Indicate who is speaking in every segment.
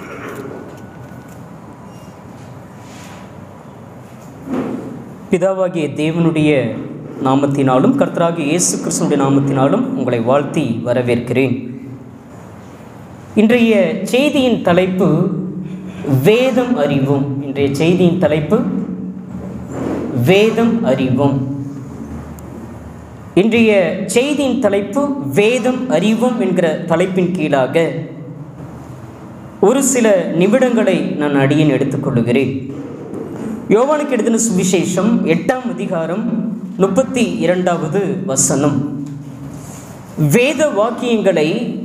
Speaker 1: பிதாவாகிய தேவனுடைய நாமத்தினாலும் கர்த்தராகிய இயேசு கிறிஸ்துவினுடைய நாமத்தினாலும் உங்களை வாழ்த்தி வரவேற்கிறேன். இன்றைய செய்தியின் தலைப்பு வேதம் அறிவோம். இன்றைய செய்தியின் தலைப்பு வேதம் அறிவோம். இன்றைய செய்தியின் தலைப்பு வேதம் அறிவோம் என்கிற தலைப்பின் கீழாக ஒரு சில நிமிடங்களை நான் அடியேன் எடுத்துக்கொள்கிறேன். யோவானுக்கு எழுதின சுவிசேஷம் 8ஆம் அதிகாரம் 32வது வசனம். வேத வாக்கியங்களை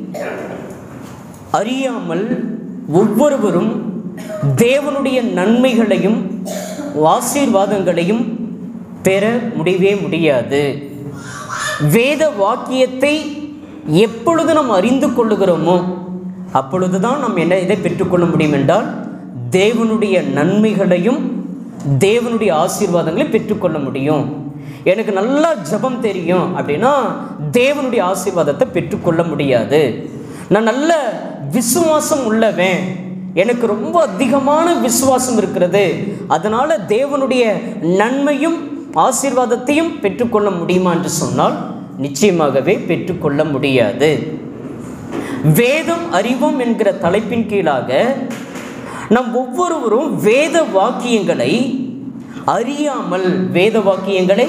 Speaker 1: அறியாமல் ஒவ்வொருவரும் தேவனுடைய நன்மைகளையும் ஆசீர்வாதங்களையும் பெற முடியவே முடியாது. வேத வாக்கியத்தை எப்பொழுது நாம் அறிந்து கொள்ளுகிறோமோ அப்பொழுதுதான் நாம் இதை பெற்றுக்கொள்ள முடியும் என்றால் தேவனுடைய நன்மைகளையும் தேவனுடைய ஆசீர்வாதங்களை பெற்றுக்கொள்ள முடியும். எனக்கு நல்லா ஜெபம் தெரியும் அப்படின்னா தேவனுடைய ஆசீர்வாதத்தை பெற்றுக்கொள்ள முடியாது. நான் நல்ல விசுவாசம் உள்ளவன், எனக்கு ரொம்ப அதிகமான விசுவாசம் இருக்கிறது, அதனால தேவனுடைய நன்மையும் ஆசீர்வாதத்தையும் பெற்றுக்கொள்ள முடியுமா என்று சொன்னால் நிச்சயமாகவே பெற்றுக்கொள்ள முடியாது. வேதம் அறிவோம் என்கிற தலைப்பின் கீழாக நம் ஒவ்வொருவரும் வேத வாக்கியங்களை அறியாமல் வேத வாக்கியங்களை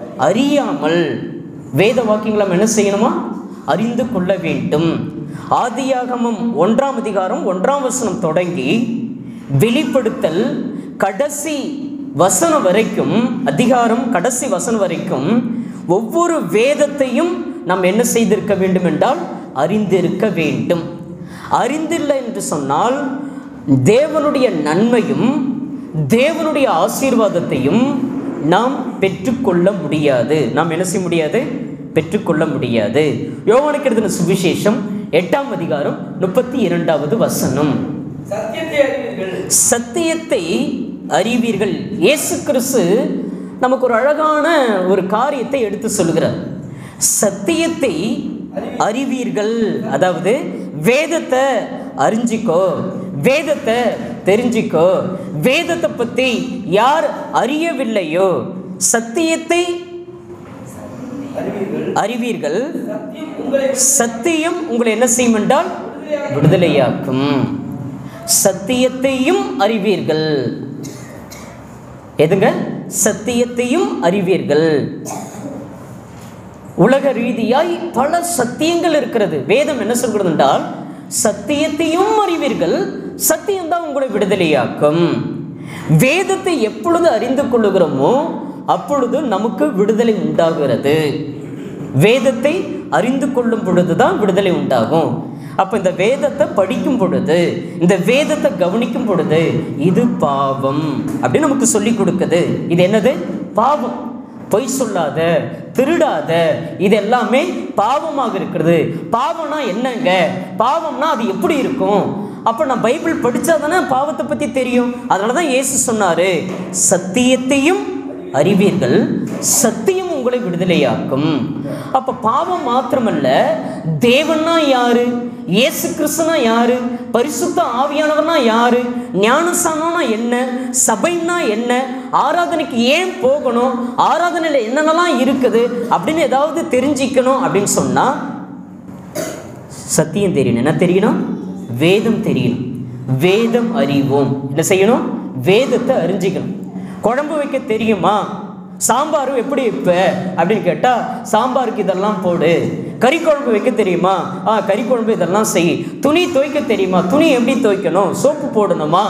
Speaker 1: என்ன செய்யணுமா? அறிந்து கொள்ள வேண்டும். ஆதியாகமம் 1ஆம் அதிகாரம் 1ஆம் வசனம் தொடங்கி வெளிப்படுத்தல் கடைசி வசனம் வரைக்கும், அதிகாரம் கடைசி வசனம் வரைக்கும் ஒவ்வொரு வேதத்தையும் நாம் என்ன செய்திருக்க வேண்டும் என்றால் அறிந்திருக்க வேண்டும். அறிந்தில்லை என்று சொன்னால் தேவனுடைய நன்மையும் தேவனுடைய ஆசீர்வாதத்தையும் நாம் பெற்றுக்கொள்ள முடியாது. நாம் என்ன செய்ய முடியாது? பெற்றுக்கொள்ள முடியாது. யோவானுக்கு எழுதின சுவிசேஷம் 8ஆம் அதிகாரம் 32வது வசனம். சத்தியத்தை அறிவீர்கள். இயேசு கிறிஸ்து நமக்கு ஒரு அழகான ஒரு காரியத்தை எடுத்து சொல்கிறார். சத்தியத்தை அறிவீர்கள், அதாவது வேதத்தை அறிஞ்சிக்கோ, வேதத்தை தெரிஞ்சிக்கோ. வேதத்தை பற்றி யார் அறியவில்லையோ சத்தியத்தை அறிவீர்கள், சத்தியம் உங்களை என்ன செய்யும் என்றால் விடுதலையாக்கும். சத்தியத்தையும் அறிவீர்கள். எதுங்க? சத்தியத்தையும் அறிவீர்கள். உலக ரீதியாய் பல சத்தியங்கள் இருக்கிறது. வேதம் என்ன சொல்கிறது என்றால் சத்தியத்தையும் அறிவீர்கள், சத்தியம்தான் உங்களை விடுதலையாக்கும். வேதத்தை எப்பொழுது அறிந்து கொள்ளுகிறோமோ அப்பொழுது நமக்கு விடுதலை உண்டாகிறது. வேதத்தை அறிந்து கொள்ளும் பொழுதுதான் விடுதலை உண்டாகும். அப்போ இந்த வேதத்தை படிக்கும் பொழுது, இந்த வேதத்தை கவனிக்கும் பொழுது இது பாவம் அப்படின்னு நமக்கு சொல்லி கொடுக்குது. இது என்னது? பாவம். பொய் சொல்லாத, திருடாத, இது எல்லாமே பாவமாக இருக்கிறது. பாவம்னா என்னங்க? பாவம்னா அது எப்படி இருக்கும்? அப்போ நான் பைபிள் படித்தா தானே பாவத்தை பற்றி தெரியும். அதனால தான் இயேசு சொன்னார், சத்தியத்தையும் அறிவீர்கள், சத்தியம் உங்களை விடுதலையாக்கும். அப்போ பாவம் மாத்திரமல்ல, தேவன்னா யாரு, இயேசு கிறிஸ்துனா யாரு, பரிசுத்த ஆவியானவர்னா யாரு, ஞானஸ்தானம்னா என்ன, சபைன்னா என்ன, ஆராதனைக்கு ஏன் போகணும், ஆராதனையில் என்னென்னலாம் இருக்குது அப்படின்னு ஏதாவது தெரிஞ்சிக்கணும் அப்படின்னு சொன்னால் சத்தியம் தெரியணும். என்ன தெரியணும்? வேதம் தெரியணும். வேதம் அறிவோம். என்ன செய்யணும்? வேதத்தை அறிஞ்சிக்கணும். குழம்பு வைக்க தெரியுமா? சாம்பார் எப்படி வைப்ப அப்படின்னு கேட்டால் சாம்பாருக்கு இதெல்லாம் போடு. கறி குழம்பு வைக்க தெரியுமா? கறி குழம்பு இதெல்லாம் செய். துணி துவைக்க தெரியுமா? துணி எப்படி துவைக்கணும்? சோப்பு போடணுமா?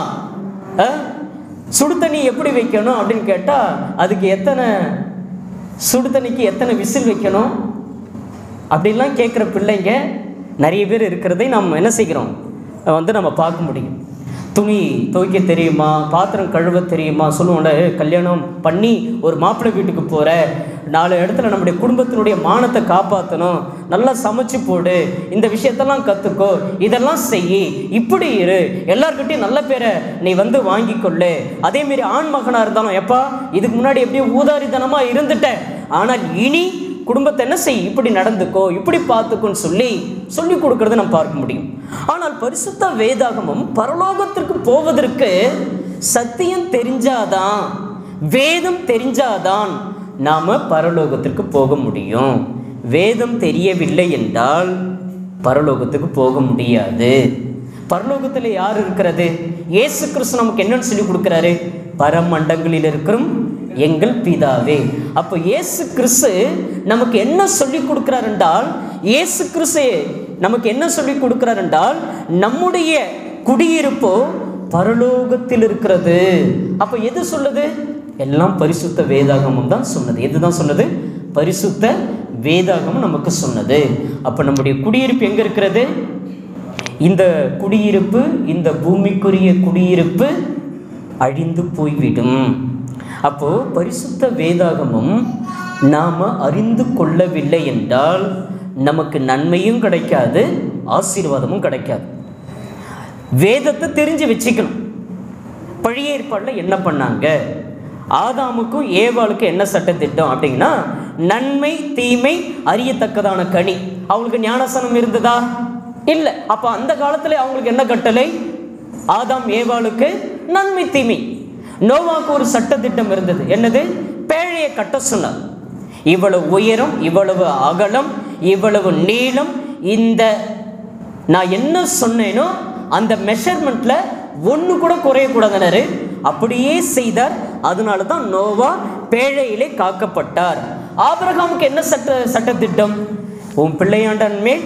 Speaker 1: சுடு தண்ணி எப்படி வைக்கணும் அப்படின்னு கேட்டால் அதுக்கு எத்தனை சுடு தண்ணிக்கு எத்தனை விசில் வைக்கணும் அப்படின்லாம் கேட்குற பிள்ளைங்க நிறைய பேர் இருக்கிறதை நம்ம என்ன செய்கிறோம் நம்ம பார்க்க முடியும். துணி துவைக்க தெரியுமா? பாத்திரம் கழுவ தெரியுமா? சொல்லுவோம்ல, கல்யாணம் பண்ணி ஒரு மாப்பிள்ளை வீட்டுக்கு போகிற, 4 இடத்துல நம்முடைய குடும்பத்தினுடைய மானத்தை காப்பாற்றணும், நல்லா சமைச்சு போடு, இந்த விஷயத்தெல்லாம் கற்றுக்கோ, இதெல்லாம் செய், இப்படி இரு, எல்லார்கிட்டையும் நல்ல பேரை நீ வாங்கிக்கொள்ளு. அதேமாரி ஆண் மகனாக இருந்தாலும், எப்பா இதுக்கு முன்னாடி எப்படியும் ஊதாரித்தனமாக இருந்துட்டேன், ஆனால் இனி குடும்பத்தை என்ன செய், இப்படி நடந்துக்கோ, இப்படி பார்த்துக்கோன்னு சொல்லி கொடுக்கறத நம்ம பார்க்க முடியும். ஆனால் பரிசுத்த வேதாகமம் பரலோகத்திற்கு போவதற்கு சத்தியம் தெரிஞ்சாதான், வேதம் தெரிஞ்சாதான் நாம பரலோகத்திற்கு போக முடியும். வேதம் தெரியவில்லை என்றால் பரலோகத்துக்கு போக முடியாது. பரலோகத்தில் யார் இருக்கிறது? இயேசு கிறிஸ்து நமக்கு என்னன்னு சொல்லி கொடுக்கிறாரு? பரமண்டங்களில் இருக்கிறோம் எங்கள் பிதாவே. அப்போ இயேசு கிறிஸ்து நமக்கு என்ன சொல்லி கொடுக்கிறார் என்றால், இயேசு கிறிஸ்து நமக்கு என்ன சொல்லி கொடுக்கிறார் என்றால், நம்முடைய குடியிருப்போ பரலோகத்தில் இருக்கிறது. அப்போ எது சொல்லுது? எல்லாம் பரிசுத்த வேதாகமம் தான் சொன்னது. எதுதான் சொன்னது? பரிசுத்த வேதாகமம் நமக்கு சொன்னது. அப்போ நம்முடைய குடியிருப்பு எங்க இருக்கிறது? இந்த குடியிருப்பு, இந்த பூமிக்குரிய குடியிருப்பு அழிந்து போய்விடும். அப்போ பரிசுத்த வேதாகமம் நாம அறிந்து கொள்ளவில்லை என்றால் நமக்கு நன்மையும் கிடைக்காது, ஆசீர்வாதமும் கிடைக்காது. வேதத்தை தெரிஞ்சு வச்சுக்கணும். பழைய ஏற்பாட்டில் என்ன பண்ணாங்க? ஆதாமுக்கும் ஏவாளுக்கும் என்ன சட்டத்திட்டம் அப்படின்னா, நன்மை தீமை அறியத்தக்கதான கனி. அவங்களுக்கு ஞானசனம் இருந்ததா? இல்லை. அப்போ அந்த காலத்தில் அவங்களுக்கு என்ன கட்டளை? ஆதாம் ஏவாளுக்கு நன்மை தீமை. நோவாவுக்கு ஒரு சட்டத்திட்டம் இருந்தது. என்னது? பேழையை கட்ட சொன்னார். இவ்வளவு உயரம், இவ்வளவு அகலம், இவ்வளவு நீளம், இந்த நான் என்ன சொன்னேனோ அந்த மெஷர்மெண்ட்ல ஒன்று கூட குறையக்கூடாதுனாரு. அப்படியே செய்தார். அதனால தான் நோவா பேழையிலே காக்கப்பட்டார். ஆபிரகாமுக்கு என்ன சட்டத்திட்டம்? உன் பிள்ளையாண்டன் மேல்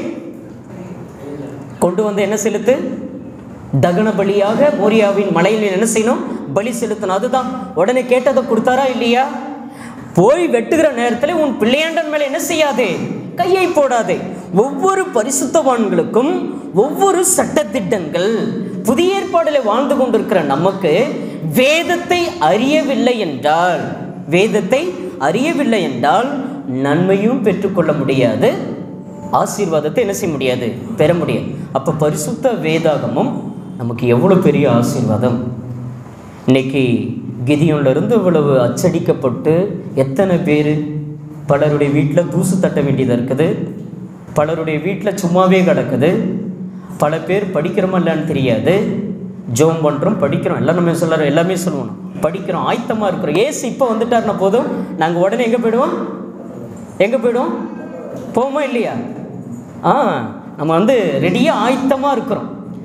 Speaker 1: கொண்டு வந்து என்ன செலுத்து? தகன பலியாக மோரியாவின் மலையில் என்ன செய்யணும்? பலி செலுத்தணும். அதுதான். உடனே கேட்டதை கொடுத்தாரா இல்லையா? போய் வெட்டுகிற நேரத்தில் உன் பிள்ளையாண்டன் மேலே என்ன செய்யாதே? கையை போடாதே. ஒவ்வொரு பரிசுத்தவான்களுக்கும் ஒவ்வொரு சட்டத்திட்டங்கள். புதிய ஏற்பாடில் வாழ்ந்து கொண்டிருக்கிற நமக்கு வேதத்தை அறியவில்லை என்றால் நன்மையும் பெற்றுக்கொள்ள முடியாது, ஆசீர்வாதத்தை என்ன செய்ய முடியாது? பெற முடியாது. அப்போ பரிசுத்த வேதாகமம் நமக்கு எவ்வளோ பெரிய ஆசீர்வாதம். இன்னைக்கு கிதியோன்லேருந்து இவ்வளவு அச்சடிக்கப்பட்டு எத்தனை பேர் பலருடைய வீட்டில் தூசு தட்ட வேண்டியதாக இருக்குது, பலருடைய வீட்டில் சும்மாவே கிடக்குது. பல பேர் படிக்கிறோமா இல்லைன்னு தெரியாது. ஜோம் பண்ணுறோம், படிக்கிறோம், எல்லாம் நம்ம சொல்கிறோம், எல்லாமே சொல்லுவோம், படிக்கிறோம், ஆயத்தமாக இருக்கிறோம். ஏசு இப்போ வந்துட்டார்னா போதும், நாங்கள் உடனே எங்கே போயிடுவோம்? போவோமா இல்லையா? நம்ம ரெடியாக ஆயத்தமாக இருக்கிறோம்.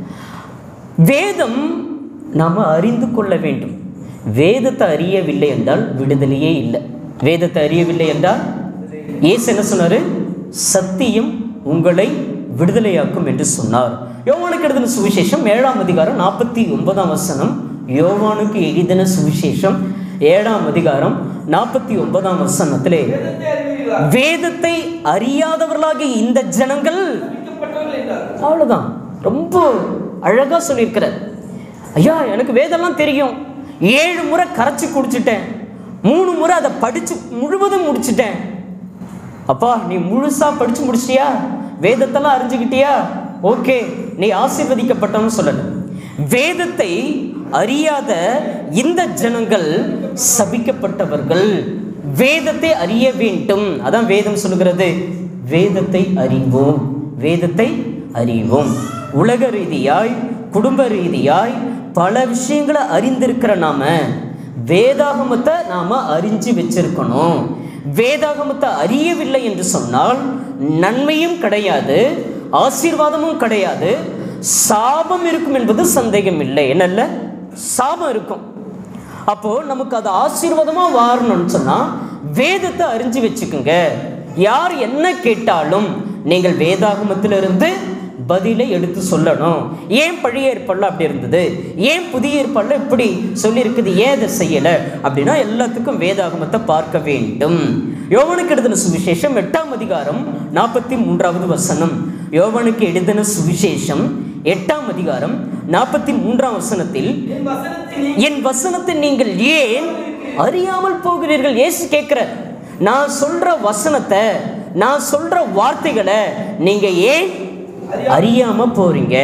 Speaker 1: வேதம் நாம் அறிந்து கொள்ள வேண்டும். வேதத்தை அறியவில்லை என்றால் விடுதலையே இல்லை. வேதத்தை அறியவில்லை என்றால் இயேசு என்ன சொன்னார்? சத்தியம் உங்களை விடுதலையாக்கும் என்று சொன்னார். யோவானுக்கு எழுதின சுவிசேஷம் 7ஆம் அதிகாரம் 49ஆம் வசனம். யோவானுக்கு எழுதின சுவிசேஷம் 7ஆம் அதிகாரம் 49ஆம் வசனத்திலே, வேதத்தை அறியாதவர்களாகிய இந்த ஜனங்கள், அவ்வளவுதான், ரொம்ப அழகா சொல்லியிருக்கிறார். ஐயா, எனக்கு வேதம்லாம் தெரியும், 7 முறை கரைச்சி குடிச்சிட்டேன், 3 முறை அதை படிச்சு முழுவதும் முடிச்சிட்டேன். அப்பா, நீ முழுசா படிச்சு முடிச்சிட்டியா? வேதத்தெல்லாம் அறிஞ்சுக்கிட்டியா? ஓகே, நீ ஆசீர்வதிக்கப்பட்டவன்னு சொல்லணும். வேதத்தை அறியாத இந்த ஜனங்கள் சபிக்கப்பட்டவர்கள். வேதத்தை அறிய வேண்டும். அதான் வேதம் சொல்லுகிறது, வேதத்தை அறிவோம், வேதத்தை அறிவோம். உலக ரீதியாய், குடும்ப ரீதியாய் பல விஷயங்களை அறிந்திருக்கிற நாம வேதாகமத்தை நாம அறிஞ்சு வச்சிருக்கணும். வேதாகமத்தை அறியவில்லை என்று சொன்னால் நன்மையும் கிடையாது, ஆசீர்வாதமும் கிடையாது, சாபம் இருக்கும் என்பது சந்தேகம் இல்லை. என்னல்ல, சாபம் இருக்கும். அப்போ நமக்கு அது ஆசீர்வாதமா வாரணும்னு சொன்னா வேதத்தை அறிஞ்சு வச்சுக்குங்க. யார் என்ன கேட்டாலும் நீங்கள் வேதாகமத்திலிருந்து பதிலை எடுத்து சொல்லணும். ஏன் பழைய ஏற்பாடுல அப்படி இருந்தது, ஏன் புதிய ஏற்பாடுல இப்படி சொல்லியிருக்குது, ஏன் அதை செய்யலை அப்படின்னா எல்லாத்துக்கும் வேதாகமத்தை பார்க்க வேண்டும். யோவானுக்கு எழுதின சுவிசேஷம் 8ஆம் அதிகாரம் 43வது வசனம். யோவானுக்கு எழுதின சுவிசேஷம் 8ஆம் அதிகாரம் 43ஆம் வசனத்தில், என் வசனத்தை நீங்கள் ஏன் அறியாமல் போகிறீர்கள்? இயேசு கேட்கிறார், நான் சொல்ற வசனத்தை, நான் சொல்ற வார்த்தைகளை நீங்க ஏன் அறியாம போறீங்க?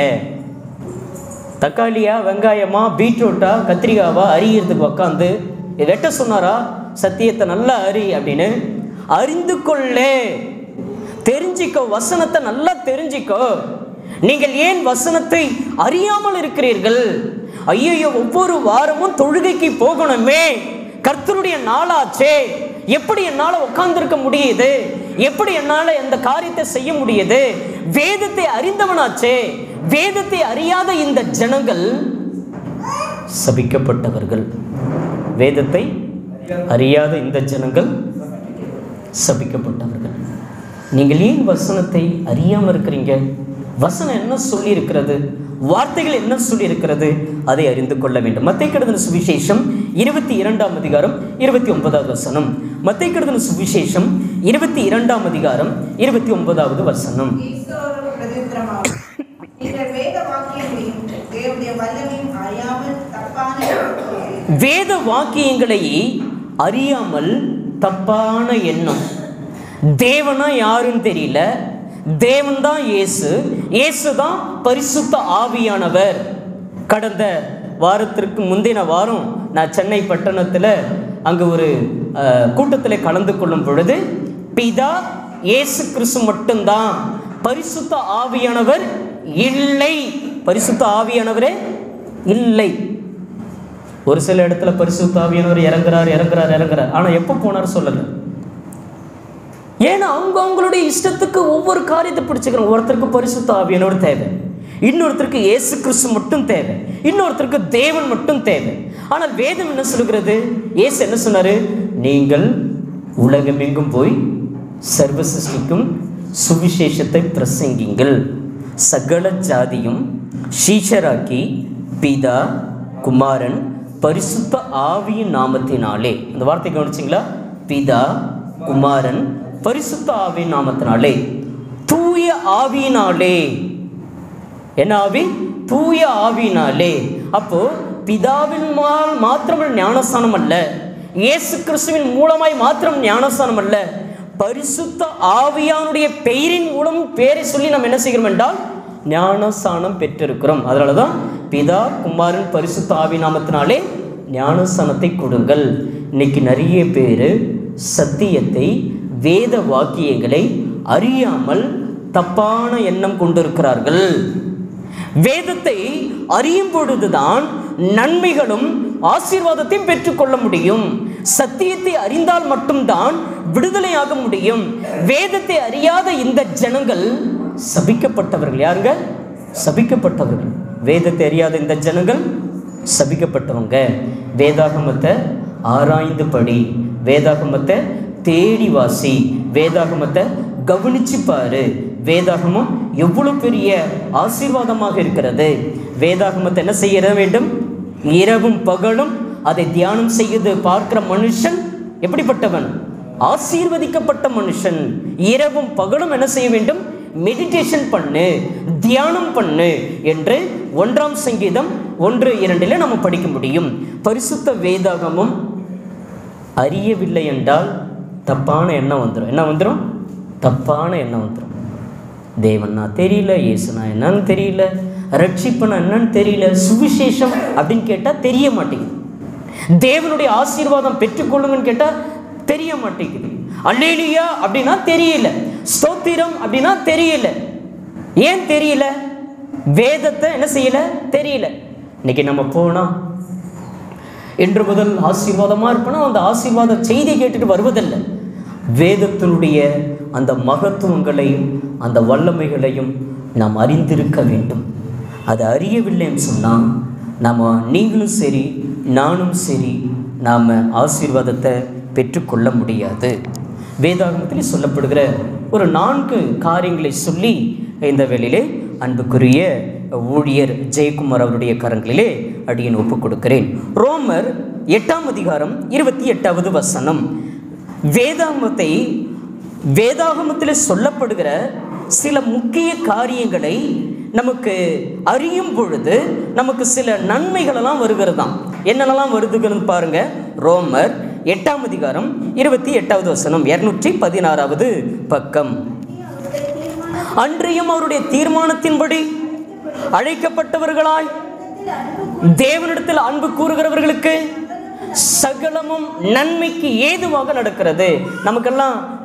Speaker 1: தக்காளியா, வெங்காயமா, பீட்ரூட்டா, கத்திரிக்காவா அறியறதுக்கு உட்காந்து வெட்ட சொன்னாரா? சத்தியத்தை நல்லா அறி அப்படின்னு. அறிந்து கொள்ள. தெரிஞ்சிக்கோ, வசனத்தை நல்லா தெரிஞ்சிக்கோ. நீங்கள் ஏன் வசனத்தை அறியாமல் இருக்கிறீர்கள்? ஐயோ, ஒவ்வொரு வாரமும் தொழுகைக்கு போகணுமே, கர்த்தருடைய நாளாச்சே, எப்படி என்னால உட்கார்ந்திருக்க முடியுது, எப்படி என்னால இந்த காரியத்தை செய்ய முடியுது? வேதத்தை அறிந்தவனாச்சே. வேதத்தை அறியாத இந்த ஜனங்கள் சபிக்கப்பட்டவர்கள். வேதத்தை அறியாத இந்த ஜனங்கள் சபிக்கப்பட்டவர்கள். நீங்கள் ஏன் வசனத்தை அறியாமல் இருக்கிறீங்க? வசனம் என்ன சொல்லி இருக்கிறது, வார்த்தைகள் என்ன சொல்லி இருக்கிறது, அதை அறிந்து கொள்ள வேண்டும். மத்தேயு எழுதின சுவிசேஷம் 22ஆம் அதிகாரம் 29வது வசனம். மத்தேயு எழுதின சுவிசேஷம் 22ஆம் அதிகாரம் 29வது வசனம். வேத வாக்கியங்களை அறியாமல் தப்பான எண்ணம். தேவனா யாருன்னு தெரியல, தேவன் தான் இயேசு, இயேசு தான் பரிசுத்த ஆவியானவர். கடந்த வாரத்திற்கு முந்தின வாரம் நான் சென்னை பட்டணத்தில் அங்கே ஒரு கூட்டத்தில் கலந்து கொள்ளும் பொழுது, பிதா இயேசு கிறிஸ்து மட்டும்தான், பரிசுத்த ஆவியானவர் இல்லை. பரிசுத்த ஆவியானவரே இல்லை. ஒரு சில இடத்துல பரிசுத்த ஆவியானவர் இறங்குறார். ஆனால் எப்போ போனார் சொல்லலை. ஏன்னா அவங்களுடைய இஷ்டத்துக்கு ஒவ்வொரு காரியத்தை பிடிச்சிக்கிறோம். ஒருத்தருக்கு பரிசுத்த ஆவியானவர் தேவை, இன்னொருத்தருக்கு இயேசு கிறிஸ்து மட்டும் தேவை, இன்னொருத்தருக்கு தேவன் மட்டும் தேவை. ஆனால் வேதம் என்ன சொல்கிறது? இயேசு என்ன சொன்னாரு? நீங்கள் உலகமெங்கும் போய் சர்வ சிருஷ்டிக்கும் சுவிசேஷத்தை பிரசங்கிங்கள், சகல ஜாதியும் சீஷராக்கி பிதா குமாரன் பரிசுத்த ஆவியின் நாமத்தினாலே. அந்த வார்த்தை கவனிச்சிங்களா? பிதா குமாரன் பரிசுத்த ஆவியின் நாமத்தினாலே, தூய ஆவியினாலே. என்ன ஆவி? தூய ஆவியினாலே. அப்போ பிதாவின் மாத்திரம் ஞானஸ்தானம் அல்ல, இயேசு கிறிஸ்துவின் மூலமாய் மாத்திரம் ஞானஸ்தானம் அல்ல, பரிசுத்த ஆவியானுடைய பெயரின் மூலம் பேரை சொல்லி நாம் என்ன செய்கிறோம் என்றால் ஞானஸ்தானம் பெற்றிருக்கிறோம். அதனால தான் பிதா குமாரன் பரிசுத்த ஆவி நாமத்தினாலே ஞானஸ்தானத்தை கொடுங்கள். இன்னைக்கு நிறைய பேர் சத்தியத்தை, வேத வாக்கியங்களை அறியாமல் தப்பான எண்ணம் கொண்டிருக்கிறார்கள். வேதத்தை அறியும் பொழுதுதான் நன்மைகளும் ஆசீர்வாதத்தையும் பெற்றுக்கொள்ள முடியும். சத்தியத்தை அறிந்தால் மட்டும்தான் விடுதலையாக முடியும். வேதத்தை அறியாத இந்த ஜனங்கள் சபிக்கப்பட்டவர்கள். யாருங்க? சபிக்கப்பட்டவர்கள். வேதத்தை அறியாத இந்த ஜனங்கள் சபிக்கப்பட்டவங்க. வேதாகமத்தை ஆராய்ந்து படி, வேதாகமத்தை தேடி வாசி, வேதாகமத்தை கவனிச்சு பாரு. வேதாகமம் எவ்வளவு பெரிய ஆசீர்வாதமாக இருக்கிறது. வேதாகமத்தை என்ன செய்ய வேண்டும்? இரவும் பகலும் அதை தியானம் செய்து பார்க்கிற மனுஷன் எப்படிப்பட்டவன்? ஆசீர்வதிக்கப்பட்ட மனுஷன். இரவும் பகலும் என்ன செய்ய வேண்டும்? மெடிடேஷன் பண்ணு, தியானம் பண்ணு என்று 1ஆம் சங்கீதம் 1:2 நம்ம படிக்க முடியும். பரிசுத்த வேதாகமம் அறியவில்லை என்றால் தப்பான எண்ணம் வந்துடும். என்ன வந்துடும்? தப்பான எண்ணம் வந்துடும். தேவன்னா தெரியல, இயேசுனா என்னன்னு தெரியல, ரட்சிப்புனா என்னன்னு தெரியல, சுவிசேஷம் அப்படின்னு கேட்டால் தெரிய மாட்டேங்குது. தேவனுடைய ஆசீர்வாதம் பெற்றுக்கொள்ளுங்கன்னு கேட்டால் தெரிய மாட்டேங்குது. அல்லேலூயா அப்படின்னா தெரியல, ஸ்தோத்திரம் அப்படின்னா தெரியல. ஏன் தெரியல? வேதத்தை என்ன செய்யல? தெரியல. இன்னைக்கு நம்ம போனா இன்று முதல் ஆசீர்வாதமாக இருப்போம்னா அந்த ஆசீர்வாத செய்தி கேட்டுட்டு வருவதில்லை. வேதத்தினுடைய அந்த மகத்துவங்களையும் அந்த வல்லமைகளையும் நாம் அறிந்திருக்க வேண்டும். அதை அறியவில்லைன்னு சொன்னால் நீங்களும் சரி நானும் சரி நாம் ஆசீர்வாதத்தை பெற்றுக்கொள்ள முடியாது. வேதாகமத்தில் சொல்லப்படுகிற ஒரு 4 காரியங்களை சொல்லி இந்த வேளையிலே அன்புக்குரிய ஊழியர் ஜெயக்குமார் அவருடைய கரங்களிலே அடியேன் ஒப்புக் கொடுக்கிறேன். ரோமர் 8ஆம் அதிகாரம் 28வது வசனம். வேதாகமத்தில் சொல்லப்படுகிற சில முக்கிய காரியங்களை நமக்கு அறியும் பொழுது நமக்கு சில நன்மைகளெல்லாம் வருகிறதாம். என்னென்னலாம் வருதுன்னு பாருங்க. ரோமர் 8ஆம் அதிகாரம் 28வது வசனம், 216வது பக்கம். அன்றையும் அவருடைய தீர்மானத்தின்படி அழைக்கப்பட்டவர்களாய் தேவனிடத்தில் அன்பு கூறுகிறவர்களுக்கு சகலமும் நன்மைக்கு ஏதுவாக நடக்கிறது. நமக்கெல்லாம்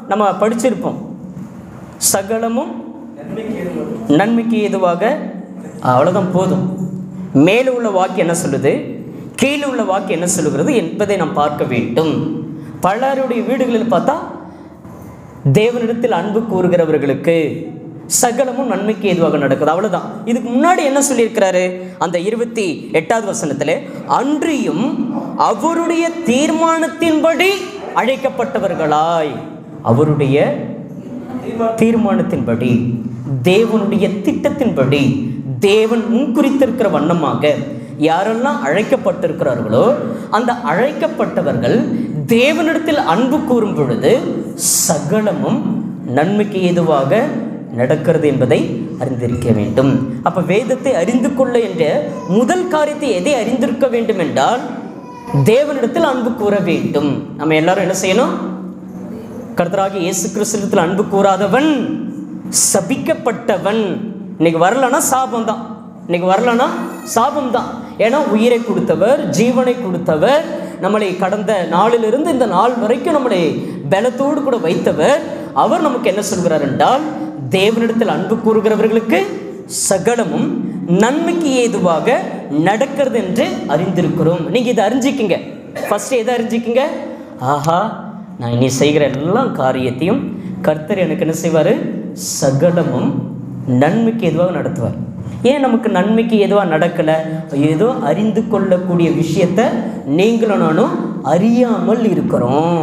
Speaker 1: நம்ம படிச்சிருப்போம், சகலமும் நன்மைக்கு ஏதுவாக. அவ்வளோதான், போதும். மேலே உள்ள வாக்கு என்ன சொல்லுது, கீழே உள்ள வாக்கு என்ன சொல்லுகிறது என்பதை நாம் பார்க்க வேண்டும். பலருடைய வீடுகளில் பார்த்தா தேவனிடத்தில் அன்பு கூறுகிறவர்களுக்கு சகலமும் நன்மைக்கு ஏதுவாக நடக்குது, அவ்வளோதான். இதுக்கு முன்னாடி என்ன சொல்லியிருக்கிறாரு அந்த 28வது வசனத்தில், அன்றியும் அவருடைய தீர்மானத்தின்படி அழைக்கப்பட்டவர்களாய். அவருடைய தீர்மானத்தின்படி, தேவனுடைய திட்டத்தின்படி, தேவன் முன்குறித்திருக்கிற வண்ணமாக யாரெல்லாம் அழைக்கப்பட்டிருக்கிறார்களோ அந்த அழைக்கப்பட்டவர்கள் தேவனிடத்தில் அன்பு கூறும் பொழுது சகலமும் நன்மைக்கு ஏதுவாக நடக்கிறது என்பதை அறிந்திருக்க வேண்டும். அப்ப வேதத்தை அறிந்து கொள்ள என்ற முதல் காரியத்தை எதை அறிந்திருக்க வேண்டும் என்றால் தேவனிடத்தில் அன்பு கூற வேண்டும். நம்ம எல்லாரும் என்ன செய்யணும், கர்த்தராகிய இயேசு கிறிஸ்துவிடத்தில் அன்பு கூறாதவன் சபிக்கப்பட்டவன். இன்னைக்கு வரலன்னா சாபம் தான், இன்னைக்கு வரலன்னா சாபம் தான். ஏன்னா உயிரை கொடுத்தவர், ஜீவனை கொடுத்தவர், நம்மளை கடந்த நாளிலிருந்து இந்த நாள் வரைக்கும் நம்மளை பலத்தோடு கூட வைத்தவர். அவர் நமக்கு என்ன சொல்கிறார் என்றால், தேவனிடத்தில் அன்பு கூறுகிறவர்களுக்கு சகலமும் நன்மைக்கு ஏதுவாக நடக்கிறது என்று அறிந்திருக்கிறோம். நீங்க இதை அறிஞ்சிக்கிங்க. ஃபர்ஸ்ட் எதை அறிஞ்சிக்கிங்க, ஆஹா நான் இனி செய்கிற எல்லா காரியத்தையும் கர்த்தர் எனக்கு என்ன செய்வார், சகலமும் நன்மைக்கு எதுவாக நடத்துவார். ஏன் நமக்கு நன்மைக்கு எதுவாக நடக்கலை, ஏதோ அறிந்து கொள்ளக்கூடிய விஷயத்த நீங்களும் நானும் அறியாமல் இருக்கிறோம்.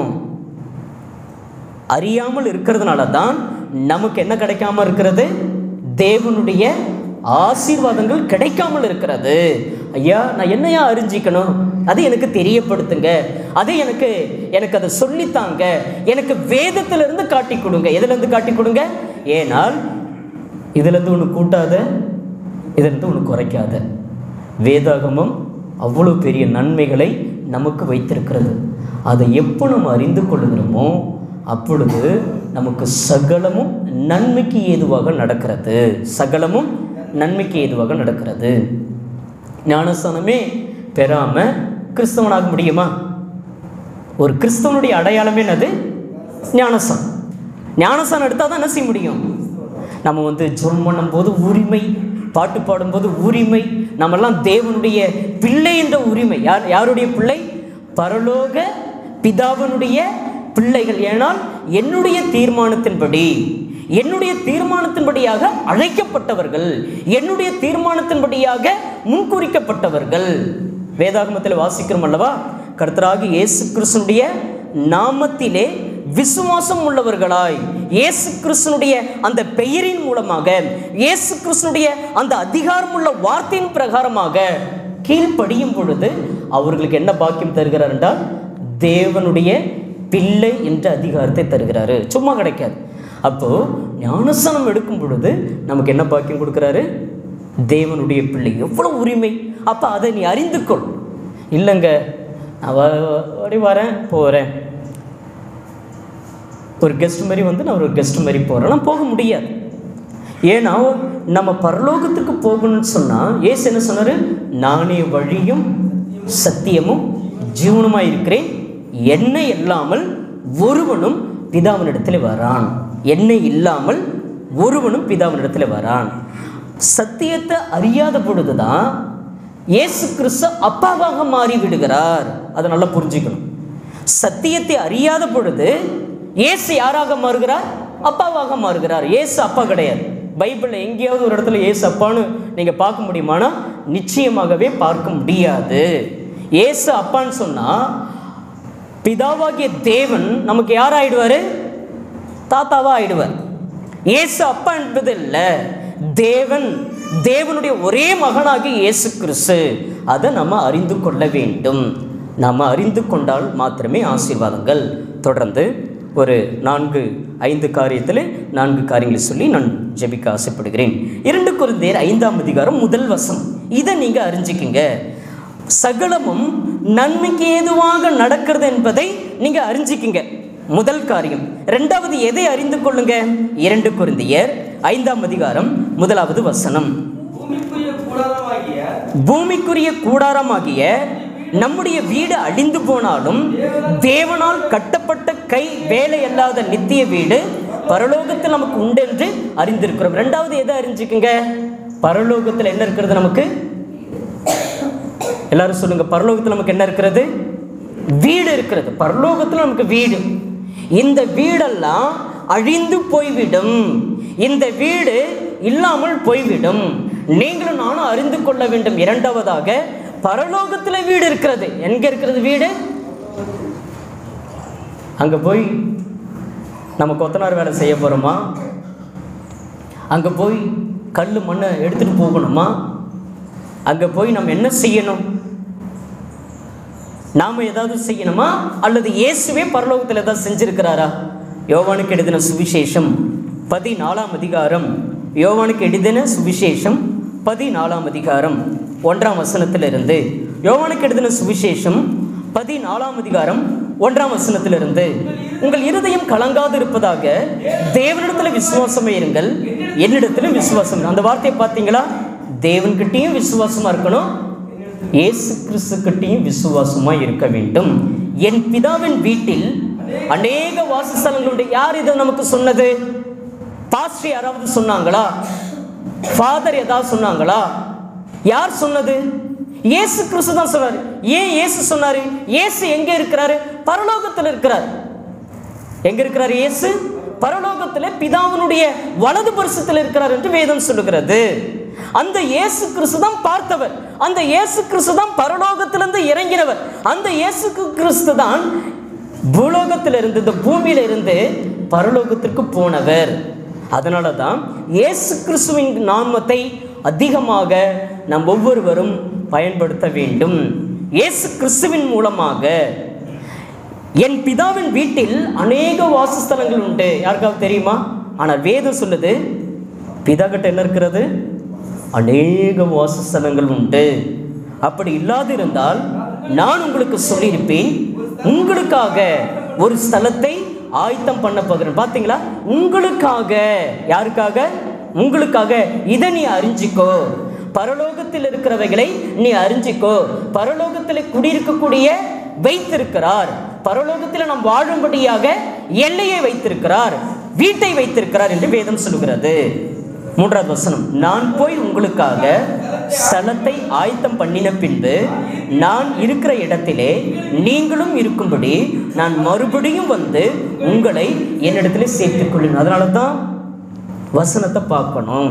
Speaker 1: அறியாமல் இருக்கிறதுனால தான் நமக்கு என்ன கிடைக்காம இருக்கிறது, தேவனுடைய ஆசீர்வாதங்கள் கிடைக்காமல் இருக்கிறது. ஐயா நான் என்னையா அறிஞ்சிக்கணும், அதை எனக்கு தெரியப்படுத்துங்க, அதை எனக்கு அதை சொல்லித்தாங்க, எனக்கு வேதத்திலிருந்து காட்டி கொடுங்க. எதுலேருந்து காட்டி கொடுங்க, ஏனால் இதுலேருந்து ஒன்று கூட்டாத, இதிலிருந்து ஒன்று குறைக்காத. வேதாகமம் அவ்வளோ பெரிய நன்மைகளை நமக்கு வைத்திருக்கிறது. அதை எப்போ நம்ம அறிந்து கொள்ளுகிறோமோ அப்பொழுது நமக்கு சகலமும் நன்மைக்கு ஏதுவாக நடக்கிறது. சகலமும் நன்மைக்கு ஏதுவாக நடக்கிறது. ஞானஸ்தானமே பெறாமல் கிறிஸ்தவனாக முடியுமா? ஒரு கிறிஸ்தவனுடைய அடையாளமே என்னது, ஞானஸ்தானம். ஞானஸ்தானம் எடுத்தால் தான் என்ன செய்ய முடியும், நம்ம ஜெபம் பண்ணும்போது உரிமை, பாட்டு பாடும்போது உரிமை, நம்மெல்லாம் தேவனுடைய பிள்ளை என்ற உரிமை. யாருடைய பிள்ளை, பரலோக பிதாவினுடைய பிள்ளைகள். ஏனால் என்னுடைய தீர்மானத்தின்படியாக அழைக்கப்பட்டவர்கள், என்னுடைய தீர்மானத்தின்படியாக முன்குறிக்கப்பட்டவர்கள். வேதாகமத்தில் வாசிக்கிறோம் அல்லவா, கர்த்தராகிய இயேசு கிறிஸ்துவினுடைய நாமத்திலே விசுவாசம் உள்ளவர்களாய், இயேசு கிறிஸ்துவினுடைய அந்த பெயரின் மூலமாக, இயேசு கிறிஸ்துவினுடைய அந்த அதிகாரமுள்ள வார்த்தையின் பிரகாரமாக கீழ்ப்படியும் பொழுது அவர்களுக்கு என்ன பாக்கியம் தருகிறார் என்றால், தேவனுடைய பிள்ளை என்ற அதிகாரத்தை தருகிறாரு. சும்மா கிடைக்காது. அப்போ ஞானஸ்நானம் எடுக்கும் பொழுது நமக்கு என்ன பாக்கியம் கொடுக்குறாரு, தேவனுடைய பிள்ளை. எவ்வளவு உரிமை. அப்போ அதை நீ அறிந்து கொள். இல்லைங்க நான் வரேன் போகிறேன், ஒரு கெஸ்ட் மாதிரி நான் ஒரு கெஸ்ட் மாதிரி போகிறேன், போக முடியாது. ஏன்னா நம்ம பரலோகத்துக்கு போகணும்னு சொன்னால் இயேசு என்ன சொன்னார், நானே வழியும் சத்தியமும் ஜீவனுமாக இருக்கிறேன், என்னை இல்லாமல் ஒருவனும் பிதாவினிடத்தில் வரான். என்னை இல்லாமல் ஒருவனும் பிதாவினிடத்தில் வரான். சத்தியத்தை அறியாத பொழுதுதான் இயேசு கிறிஸ்து அப்பாவாக மாறி விடுகிறார். அதை நல்லா புரிஞ்சுக்கணும். சத்தியத்தை அறியாத பொழுது இயேசு யாராக மாறுகிறார், அப்பாவாக மாறுகிறார். இயேசு அப்பா கிடையாது. பைபிளில் எங்கேயாவது ஒரு இடத்துல இயேசு அப்பான்னு நீங்கள் பார்க்க முடியுமானா நிச்சயமாகவே பார்க்க முடியாது. இயேசு அப்பான்னு சொன்னால் பிதாவாகிய தேவன் நமக்கு யார் ஆயிடுவார், தாத்தாவாக ஆயிடுவார். இயேசு அப்பா என்பது இல்லை, தேவனுடைய ஒரே மகனாகிய இயேசு கிறிஸ்து. அதை நம்ம அறிந்து கொள்ள வேண்டும். நம்ம அறிந்து கொண்டால் மாத்திரமே ஆசீர்வாதங்கள். தொடர்ந்து ஒரு 4-5 காரியத்தில் 4 காரியங்களை சொல்லி நான் ஜெபிக்க ஆசைப்படுகிறேன். 2 கொரிந்தியர் 5ஆம் அதிகாரம் 1 வசனம். இதை நீங்கள் அறிஞ்சிக்கிங்க. சகலமும் நன்மைக்கு ஏதுவாக நடக்கிறது என்பதை நீங்கள் அறிஞ்சிக்கிங்க. முதல் காரியம். 2வது எதை அறிந்து கொள்ளுங்க, 2 கொரிந்தியர் 5ஆம் அதிகாரம் 1வது வசனம். பூமிக்குரிய கூடாரமாகிய நம்முடைய வீடு அழிந்து போனாலும் தேவனால் கட்டப்பட்ட கை வேலை அல்லாத நித்திய வீடு பரலோகத்தில் நமக்கு உண்டு என்று அறிந்திருக்கிறோம். ரெண்டாவது எதை அறிஞ்சுக்குங்க? பரலோகத்தில் என்ன இருக்கிறது நமக்கு? எல்லாரும் சொல்லுங்க. பரலோகத்தில் நமக்கு என்ன இருக்கிறது? வீடு இருக்கிறது. பரலோகத்தில் நமக்கு வீடு. இந்த வீடெல்லாம் அழிந்து போய்விடும். இந்த வீடு இல்லாமல் போய்விடும். நீங்களும் நானும் அறிந்து கொள்ள வேண்டும். இரண்டாவதாக பரலோகத்தில் வீடு இருக்கிறது. எங்க இருக்கிறது வீடு? அங்க போய் நம்ம கொத்தனார் வேலை செய்ய போறோமா? அங்க போய் கல் மண்ணை எடுத்துட்டு போகணுமா? அங்க போய் நம்ம என்ன செய்யணும்? நாம ஏதாவது செய்யணுமா? அல்லது இயேசுவே பரலோகத்தில் ஏதாவது செஞ்சிருக்கிறாரா? யோவானுக்கு எழுதின சுவிசேஷம் 14ஆம் அதிகாரம். யோவானுக்கு எழுதின சுவிசேஷம் 14ஆம் அதிகாரம் 1ஆம் வசனத்திலிருந்து. யோவானுக்கு எழுதின சுவிசேஷம் 14ஆம் அதிகாரம் 1ஆம் வசனத்திலிருந்து. உங்கள் இருதயம் கலங்காது இருப்பதாக தேவனிடத்தில் விசுவாசமே இருங்கள், என்னிடத்திலும் விசுவாசம். அந்த வார்த்தையை பார்த்தீங்களா? தேவன்கிட்டையும் விசுவாசமா இருக்கணும், இயேசு கிறிஸ்துக்கிட்டையும் விசுவாசமா இருக்க வேண்டும். என் பிதாவின் வீட்டில் அநேக வாசஸ்தலங்களுடைய. யார் இதை நமக்கு சொன்னது? பாஸ்டர் யாராவது சொன்னாங்களா? ஃபாதர் ஏதாவது சொன்னாங்களா? யார் சொன்னது? இயேசு கிறிஸ்து தான் சொன்னாரு. ஏன் இயேசு சொன்னாரு? இயேசு எங்க இருக்கிறாரு? பரலோகத்தில் இருக்கிறார். எங்க இருக்கிறார் இயேசு? பரலோகத்தில் பிதாவினுடைய வலது பரிசத்தில் இருக்கிறார் என்று வேதம் சொல்லுகிறது. அந்த இயேசு கிறிஸ்து தான் பார்த்தவர். அந்த இயேசு கிறிஸ்து தான் பரலோகத்திலிருந்து இறங்கினவர். அந்த இயேசு கிறிஸ்து தான் பூலோகத்திலிருந்து, இந்த பூமியிலிருந்து பரலோகத்திற்கு போனவர். அதனால தான் இயேசு கிறிஸ்துவின் நாமத்தை அதிகமாக நாம் ஒவ்வொருவரும் பயன்படுத்த வேண்டும். இயேசு கிறிஸ்துவின் மூலமாக. என் பிதாவின் வீட்டில் அநேக வாசஸ்தலங்கள் உண்டு. யாருக்காவது தெரியுமா? ஆனால் வேதம் சொல்லுது பிதா கிட்ட என்ன இருக்கிறது? அநேக வாசஸ்தலங்கள் உண்டு. அப்படி இல்லாதிருந்தால் நான் உங்களுக்கு சொல்லியிருப்பேன், உங்களுக்காக ஒரு ஸ்தலத்தை ஆயத்தம் பண்ண போகிறேன். பார்த்தீங்களா? உங்களுக்காக. யாருக்காக? உங்களுக்காக. இதை நீ அறிஞ்சிக்கோ. பரலோகத்தில் இருக்கிறவைகளை நீ அறிஞ்சிக்கோ. பரலோகத்தில் குடியிருக்கக்கூடிய வைத்திருக்கிறார். பரலோகத்தில் நாம் வாழும்படியாக எல்லையை வைத்திருக்கிறார், வீட்டை வைத்திருக்கிறார் என்று வேதம் சொல்கிறது. 3வது வசனம். நான் போய் உங்களுக்காக ஸ்தலத்தை ஆயத்தம் பண்ணின பின்பு நான் இருக்கிற இடத்திலே நீங்களும் இருக்கும்படி நான் மறுபடியும் வந்து உங்களை என்னிடத்திலே சேர்த்துக் கொள்ளும். அதனால தான் வசனத்தை பார்க்கணும்.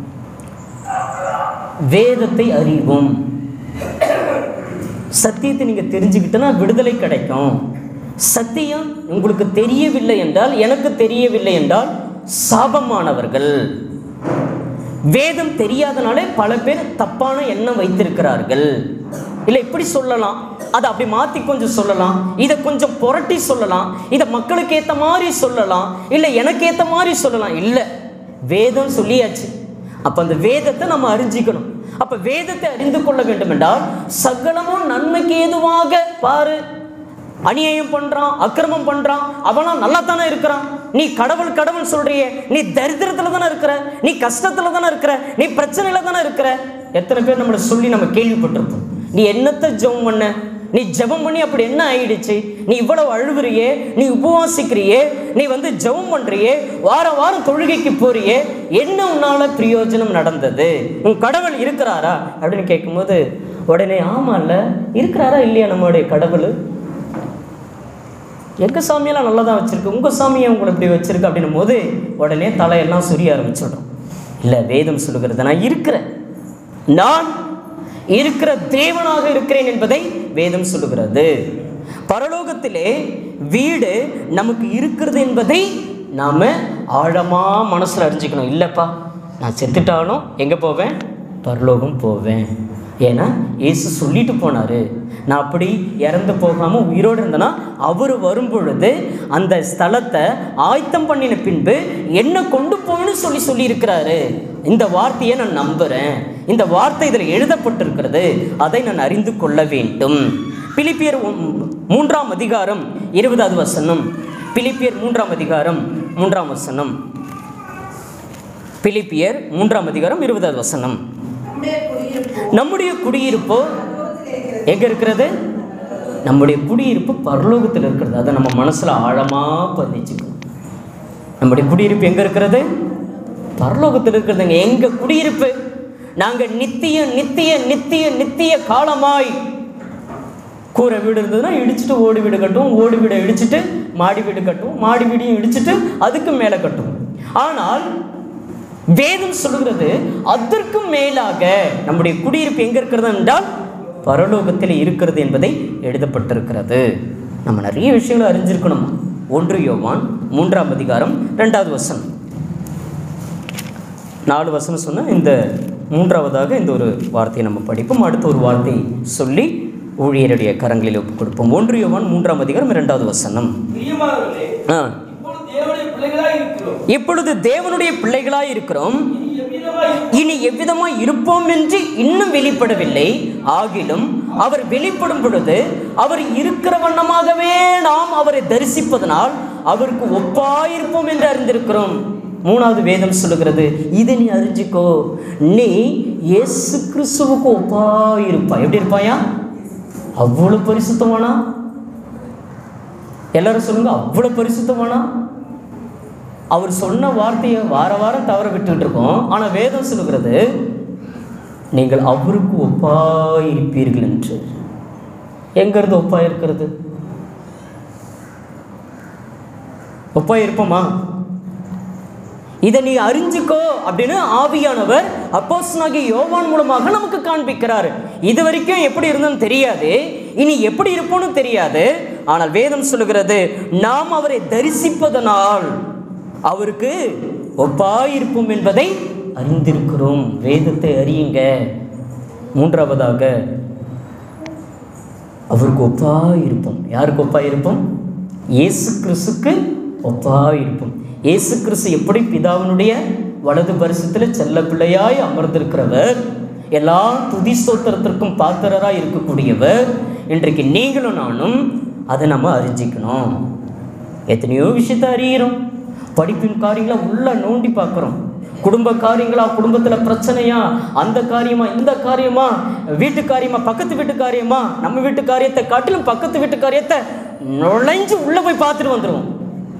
Speaker 1: வேதத்தை அறிவோம். சத்தியத்தை நீங்க தெரிஞ்சுக்கிட்டனா விடுதலை கிடைக்கும். சத்தியம் உங்களுக்கு தெரியவில்லை என்றால், எனக்கு தெரியவில்லை என்றால் சாபமானவர்கள். வேதம் தெரியாதனாலே பல பேர் தப்பான எண்ணம் வைத்திருக்கிறார்கள். இல்லை இப்படி சொல்லலாம், அதை அப்படி மாற்றி கொஞ்சம் சொல்லலாம், இதை கொஞ்சம் புரட்டி சொல்லலாம், இதை மக்களுக்கு ஏற்ற மாதிரி சொல்லலாம், இல்லை எனக்கு ஏற்ற மாதிரி சொல்லலாம். இல்லை, வேதம் சொல்லியாச்சு. அப்போ அந்த வேதத்தை நம்ம அறிஞ்சிக்கணும். அப்போ வேதத்தை அறிந்து கொள்ள வேண்டும் என்றால் சகலமும் நன்மைக்கு ஏதுவாக பாரு. அநியாயம் பண்றான், அக்கிரமம் பண்றான், அவனா நல்லா தானே இருக்கிறான். நீ கடவுள் கடவுள் சொல்றிய, நீ தரித்திரத்துல தானே இருக்கிற, நீ கஷ்டத்துல தானே இருக்கிற, நீ பிரச்சனையில தானே இருக்கிற. எத்தனை பேர் நம்மளை சொல்லி நம்ம கேள்விப்பட்டிருப்போம். நீ என்னத்தை ஜெபம் பண்ண, நீ ஜெபம் பண்ணி அப்படி என்ன ஆயிடுச்சு, நீ இவ்வளவு அழுவுறியே, நீ உபவாசிக்கிறியே, நீ ஜெபம் பண்றியே, வாரம் வாரம் தொழுகைக்கு போறியே, என்ன உன்னால பிரயோஜனம் நடந்தது? உன் கடவுள் இருக்கிறாரா அப்படின்னு கேட்கும்போது உடனே ஆமா இல்ல இருக்கிறாரா இல்லையா நம்மளுடைய கடவுள்? எங்கள் சாமியெல்லாம் நல்லா தான் வச்சுருக்கு, உங்கள் சாமியை உங்களை இப்படி வச்சுருக்கு அப்படின்னும் போது உடனே தலையெல்லாம் சுரிய ஆரம்பிச்சிடும். இல்லை, வேதம் சொல்லுகிறது நான் இருக்கிறேன், நான் இருக்கிற தேவனாக இருக்கிறேன் என்பதை வேதம் சொல்லுகிறது. பரலோகத்திலே வீடு நமக்கு இருக்கிறது என்பதை நாம் ஆழமாக மனசில் அறிஞ்சிக்கணும். இல்லைப்பா, நான் செத்துட்டாலும் எங்கே போவேன்? பரலோகம் போவேன். ஏன்னா இயேசு சொல்லிட்டு போனார், நான் அப்படி இறந்து போகாமல் உயிரோடு இருந்தேன்னா அவர் வரும்பொழுது அந்த ஸ்தலத்தை ஆயத்தம் பண்ணின பின்பு என்ன கொண்டு போகணும்னு சொல்லியிருக்கிறாரு. இந்த வார்த்தையை நான் நம்புகிறேன், இந்த வார்த்தை இதில் எழுதப்பட்டிருக்கிறது, அதை நான் அறிந்து கொள்ள வேண்டும். பிலிப்பியர் 3ஆம் அதிகாரம் 20வது வசனம். பிலிப்பியர் 3ஆம் அதிகாரம் 3ஆம் வசனம். பிலிப்பியர் 3ஆம் அதிகாரம் 20வது வசனம். நம்முடைய குடியிருப்போ எங்க இருக்கிறது? நம்முடைய குடியிருப்பு பரலோகத்தில் இருக்கிறது. அதை நம்ம மனசில் ஆழமாக பதிச்சுக்கணும். நம்முடைய குடியிருப்பு எங்கே இருக்கிறது? பரலோகத்தில் இருக்கிறதுங்க. எங்கள் குடியிருப்பு நாங்கள் நித்திய நித்திய நித்திய நித்திய காலமாய் கூரை வீடு இருந்ததுன்னா இடிச்சுட்டு ஓடி வீடு கட்டுவோம், ஓடி வீடை இடிச்சுட்டு மாடி வீடு கட்டுவோம், மாடி வீடையும் இடிச்சுட்டு அதுக்கு மேலே கட்டுவோம். ஆனால் வேதம் சொல்கிறது அதற்கும் மேலாக நம்முடைய குடியிருப்பு எங்கே இருக்கிறது என்றால் பரலோகத்தில் இருக்கிறது என்பதை எழுதப்பட்டிருக்கிறது. நம்ம நிறைய விஷயங்களை அறிஞ்சிருக்கணும். 1 யோவான் 3ஆம் அதிகாரம் 2வது வசனம். 4 வசனம் சொன்ன இந்த 3ஆவதாக இந்த ஒரு வார்த்தையை நம்ம படிப்போம். அடுத்த ஒரு வார்த்தையை சொல்லி ஊழியருடைய கரங்களில் ஒப்புக் கொடுப்போம். 1 யோவான் 3ஆம் அதிகாரம் 2வது வசனம். இப்பொழுது தேவனுடைய பிள்ளைகளாய் இருக்கிறோம், இனி எவ்விதமாய் இருப்போம் என்று இன்னும் வெளிப்படவில்லை. ஆகிலும் அவர் வெளிப்படும் பொழுது அவர் இருக்கிற வண்ணமாகவே நாம் அவரை தரிசிப்பதனால் அவருக்கு ஒப்பாயிருப்போம் என்று அறிந்திருக்கிறோம். 3வது வேதம் சொல்லுகிறது, இதை நீ அறிஞ்சிக்கோ, நீ இயேசு கிறிஸ்துவுக்கு ஒப்பாயிருப்பாய். எப்படி இருப்பாயா? அவ்வளவு பரிசுத்தமானா? எல்லாரும் சொல்லுங்க, அவ்வளவு பரிசுத்தமானா? அவர் சொன்ன வார்த்தையை வார வாரம் தவற விட்டுக்கிட்டு இருக்கோம். ஆனால் வேதம் சொல்லுகிறது நீங்கள் அவருக்கு ஒப்பாயிருப்பீர்கள் என்று. எங்கிறது ஒப்பாயிருக்கிறது? ஒப்பாயிருப்போமா? இதை நீ அறிஞ்சிக்கோ அப்படின்னு ஆவியானவர் அப்போஸ்தலனாகிய யோவான் மூலமாக நமக்கு காண்பிக்கிறார். இது வரைக்கும் எப்படி இருந்தோம்னு தெரியாது, இனி எப்படி இருப்போம்னு தெரியாது. ஆனால் வேதம் சொல்லுகிறது நாம் அவரை தரிசிப்பதனால் அவருக்கு ஒப்பாயிருப்போம் என்பதை அறிந்திருக்கிறோம். வேதத்தை அறியுங்க. 3ஆவதாக அவருக்கு ஒப்பாயிருப்போம். யாருக்கு ஒப்பாயிருப்போம்? இயேசு கிறிஸ்துக்கு ஒப்பாயிருப்போம். இயேசு கிறிஸ்து எப்படி பிதாவினுடைய வலது பரிசத்தில் செல்ல பிள்ளையாய் அமர்ந்திருக்கிறவர், எல்லா துதி ஸ்தோத்திரத்திற்கும் பாத்திரராய் இருக்கக்கூடியவர், இன்றைக்கு நீங்களும் நானும் அதை நம்ம அறிஞ்சிக்கணும். எத்தனையோ விஷயத்தை அறிகிறோம். படிப்பின் காரியங்களை உள்ள நோண்டி பார்க்குறோம். குடும்ப காரியங்களா, குடும்பத்தில் பிரச்சனையா, அந்த காரியமா, இந்த காரியமா, வீட்டு காரியமா, பக்கத்து வீட்டு காரியமா, நம்ம வீட்டு காரியத்தை காட்டிலும் பக்கத்து வீட்டு காரியத்தை நுழைஞ்சு உள்ளே போய் பார்த்துட்டு வந்துடுவோம்.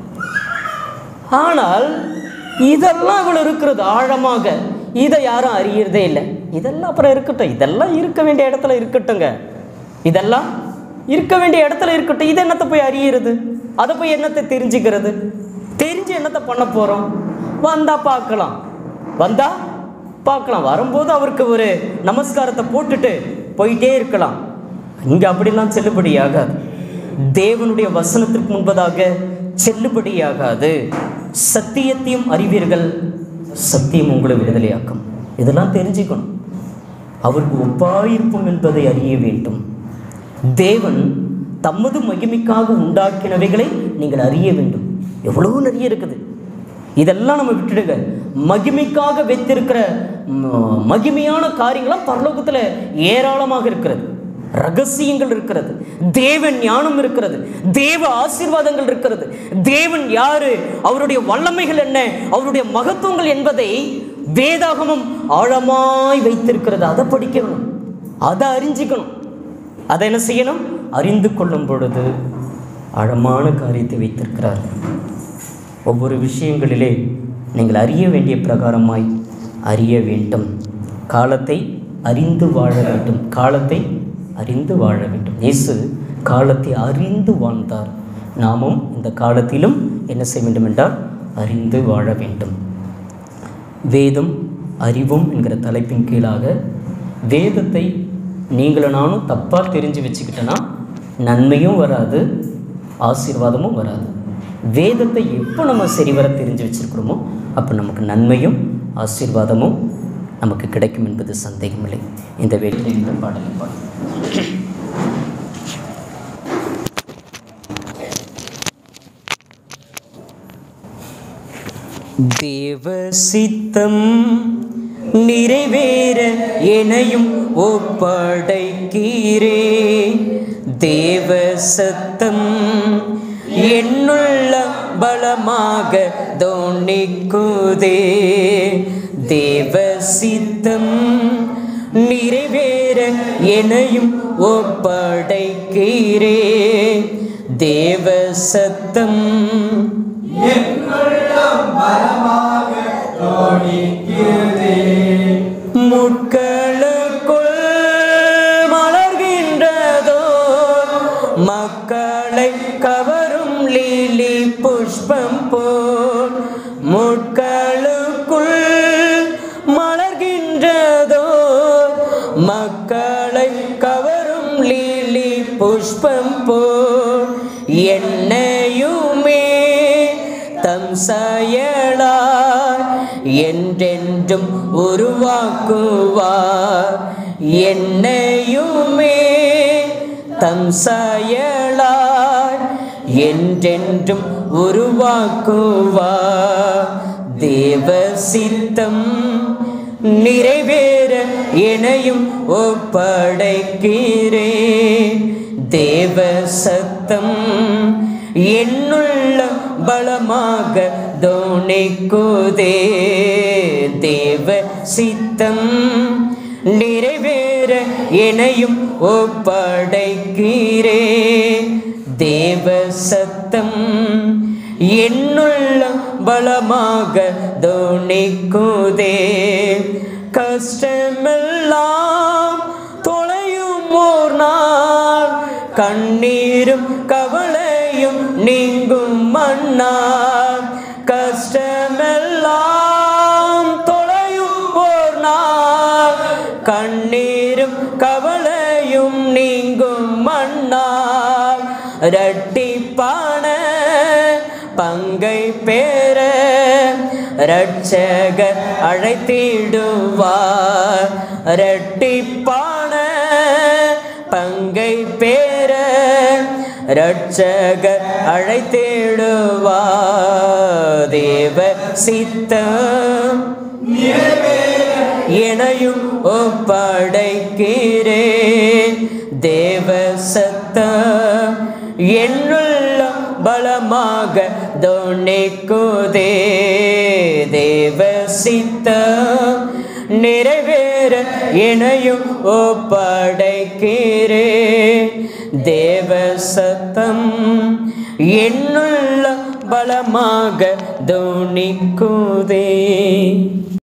Speaker 1: ஆனால் இதெல்லாம் இவ்வளோ இருக்கிறது ஆழமாக. இதை யாரும் அறியறதே இல்லை. இதெல்லாம் அப்புறம் இருக்கட்டும், இதெல்லாம் இருக்க வேண்டிய இடத்துல இருக்கட்டுங்க. இதெல்லாம் இருக்க வேண்டிய இடத்துல இருக்கட்டும். இதை என்னத்தை போய் அறியறது? அதை போய் என்னத்தை தெரிஞ்சுக்கிறது? தெரிஞ்சு என்னத்தை பண்ண போகிறோம்? வந்தால் பார்க்கலாம், வந்தால் பார்க்கலாம். வரும்போது அவருக்கு ஒரு நமஸ்காரத்தை போட்டுட்டு போயிட்டே இருக்கலாம். இங்கே அப்படிலாம் செல்லுபடியாகாது. தேவனுடைய வசனத்திற்கு முன்பதாக செல்லுபடியாகாது. சத்தியத்தையும் அறிவீர்கள், சத்தியம் உங்களை விடுதலையாக்கும். இதெல்லாம் தெரிஞ்சுக்கணும். அவருக்கு ஒப்பாயிருப்போம் என்பதை அறிய வேண்டும். தேவன் தமது மகிமைக்காக உண்டாக்கினவைகளை நீங்கள் அறிய வேண்டும். எவ்வளவு நிறைய இருக்குது. இதெல்லாம் நம்ம விட்டுடுங்க. மகிமைக்காக வைத்திருக்கிற மகிமையான காரியங்களாம் பரலோகத்தில் ஏராளமாக இருக்கிறது. ரகசியங்கள் இருக்கிறது, தேவ ஞானம் இருக்கிறது, தேவ ஆசீர்வாதங்கள் இருக்கிறது. தேவன் யாரு, அவருடைய வல்லமைகள் என்ன, அவருடைய மகத்துவங்கள் என்பதை வேதாகமம் ஆழமாய் வைத்திருக்கிறது. அதை படிக்கணும், அதை அறிஞ்சிக்கணும். அதை என்ன செய்யணும்? அறிந்து கொள்ளும் பொழுது ஆழமான காரியத்தை வைத்திருக்கிறார். ஒவ்வொரு விஷயங்களிலே நீங்கள் அறிய வேண்டிய பிரகாரமாய் அறிய வேண்டும். காலத்தை அறிந்து வாழ வேண்டும். காலத்தை அறிந்து வாழ வேண்டும். இயேசு காலத்தை அறிந்து வாழ்ந்தார். நாமும் இந்த காலத்திலும் என்ன செய்ய வேண்டும் என்றால் அறிந்து வாழ வேண்டும். வேதம் அறிவும் என்கிற தலைப்பின் கீழாக வேதத்தை நீங்களும் நானும் தப்பாக தெரிஞ்சு வச்சுக்கிட்டோன்னா நன்மையும் வராது, ஆசீர்வாதமும் வராது. வேதத்தை எப்போ நம்ம சரிவர தெரிஞ்சு வச்சுருக்கிறோமோ அப்போ நமக்கு நன்மையும் ஆசீர்வாதமும் நமக்கு கிடைக்கும் என்பது சந்தேகமில்லை. இந்த வேளையில் இந்த பாடலை பாடும். தேவ சித்தம் நிறைவேற எனையும் ஒப்படைக்கிறே. தேவ சத்தம் என்னுள்ள பலமாக தோணிக்குதே. தேவ சித்தம் நிறைவேற என்னையும் ஒப்படைக்கிறே. தேவ சத்தம் முட்களுக்குள் மலர்கின்றதோ, மக்களை கவரும் லீலி புஷ்பம் போல். முட்களுக்குள் மலர்கின்றதோ, மக்களை கவரும் லீலி புஷ்பம் போல். என்னையுமே தம் செயலார் என்றென்றும் உருவாக்குவார். என்னையுமே தம் செயலார் என்றென்றும் உருவாக்குவார். தேவ சித்தம் நிறைவேற என்னையும் ஒப்படைக்கிறேன். தேவ சத்தம் என்னுள்ள பலமாக தொனிக்குதே. தேவ சித்தம் நிறைவேற என்னையும் ஒப்படைக்கிறேன். தேவ சத்தம் என்னுள்ள பலமாக தொனிக்குதே. கஷ்டமெல்லாம் தொலையும் ஓர் நாள், கண்ணீரும் கவலையும் நீங்கும் மன்னார். கஷ்டமெல்லாம் தொலையும் ஓர் நாள், கண்ணீரும் கவலையும் நீங்கும் மன்னார். இரட்டிப்பான பங்கை பெற இரட்சகர் அழைத்திடுவார். இரட்டிப்பான பங்கை பெற இரட்சகர் அழைத்திடுவார். தேவ சித்தம் என்னையும் ஒப்படைக்கிறேன். தேவ சத்தம் என்னுள்ள பலமாக தொனிக்குதே. தேவ சித்தம் நிறைவேற என்னையும் ஒப்படைக்கிறேன். தேவ சத்தம் என்னுள்ள பலமாக தொனிக்குதே.